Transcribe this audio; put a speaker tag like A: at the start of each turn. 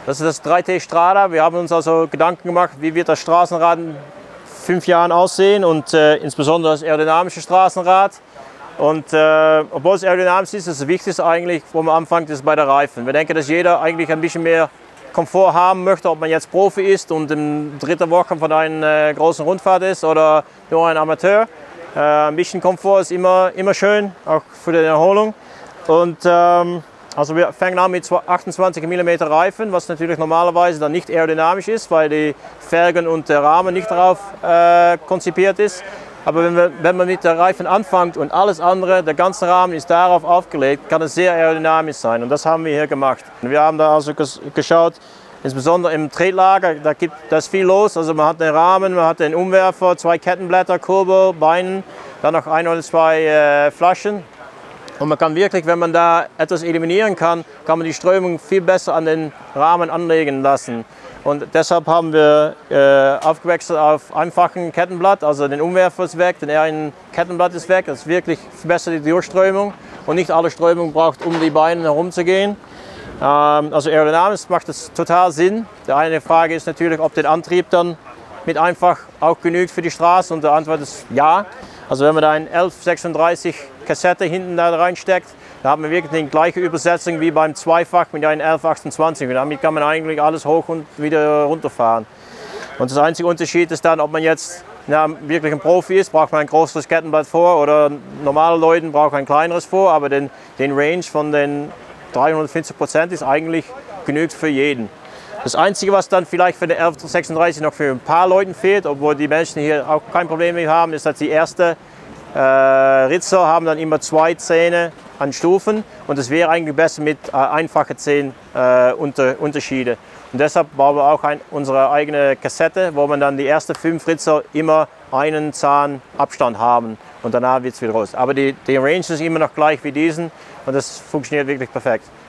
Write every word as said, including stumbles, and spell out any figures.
A: Das ist das drei T Strada. Wir haben uns also Gedanken gemacht, wie wird das Straßenrad in fünf Jahren aussehen und äh, insbesondere das aerodynamische Straßenrad. Und äh, obwohl es aerodynamisch ist, das Wichtigste eigentlich, wo man anfängt, ist bei der Reifen. Wir denken, dass jeder eigentlich ein bisschen mehr Komfort haben möchte, ob man jetzt Profi ist und in dritter Woche von einer äh, großen Rundfahrt ist oder nur ein Amateur. Äh, ein bisschen Komfort ist immer, immer schön, auch für die Erholung. Und ähm, also wir fangen an mit achtundzwanzig Millimeter Reifen, was natürlich normalerweise dann nicht aerodynamisch ist, weil die Felgen und der Rahmen nicht darauf äh, konzipiert ist. Aber wenn, wir, wenn man mit der Reifen anfängt und alles andere, der ganze Rahmen ist darauf aufgelegt, kann es sehr aerodynamisch sein. Und das haben wir hier gemacht. Wir haben da also geschaut, insbesondere im Tretlager, da gibt das viel los. Also man hat den Rahmen, man hat den Umwerfer, zwei Kettenblätter, Kurbel, Beinen, dann noch ein oder zwei äh, Flaschen. Und man kann wirklich, wenn man da etwas eliminieren kann, kann man die Strömung viel besser an den Rahmen anlegen lassen. Und deshalb haben wir äh, aufgewechselt auf einfachen Kettenblatt, also den Umwerfer ist weg, den einen Kettenblatt ist weg. Das wirklich verbessert die Durchströmung und nicht alle Strömung braucht, um die Beine herumzugehen. Ähm, also aerodynamisch macht das total Sinn. Die eine Frage ist natürlich, ob der Antrieb dann mit einfach auch genügt für die Straße, und die Antwort ist ja. Also wenn man da ein elf sechsunddreißig Kassette hinten da reinsteckt, da hat man wirklich die gleiche Übersetzung wie beim Zweifach mit einem elf achtundzwanzig. Und damit kann man eigentlich alles hoch und wieder runterfahren. Und das einzige Unterschied ist dann, ob man jetzt ja, wirklich ein Profi ist, braucht man ein größeres Kettenblatt vor, oder normale Leute brauchen ein kleineres vor, aber den, den Range von den dreihundertfünfzig Prozent ist eigentlich genügt für jeden. Das Einzige, was dann vielleicht für den elf sechsunddreißig noch für ein paar Leuten fehlt, obwohl die Menschen hier auch kein Problem mit haben, ist, dass die erste äh, Ritzer haben dann immer zwei Zähne an Stufen, und es wäre eigentlich besser mit äh, einfachen Zehen äh, unter, Unterschiede. Und deshalb bauen wir auch ein, unsere eigene Kassette, wo man dann die ersten fünf Ritzer immer einen Zahn Abstand haben, und danach wird es wieder raus. Aber die, die Range ist immer noch gleich wie diesen, und das funktioniert wirklich perfekt.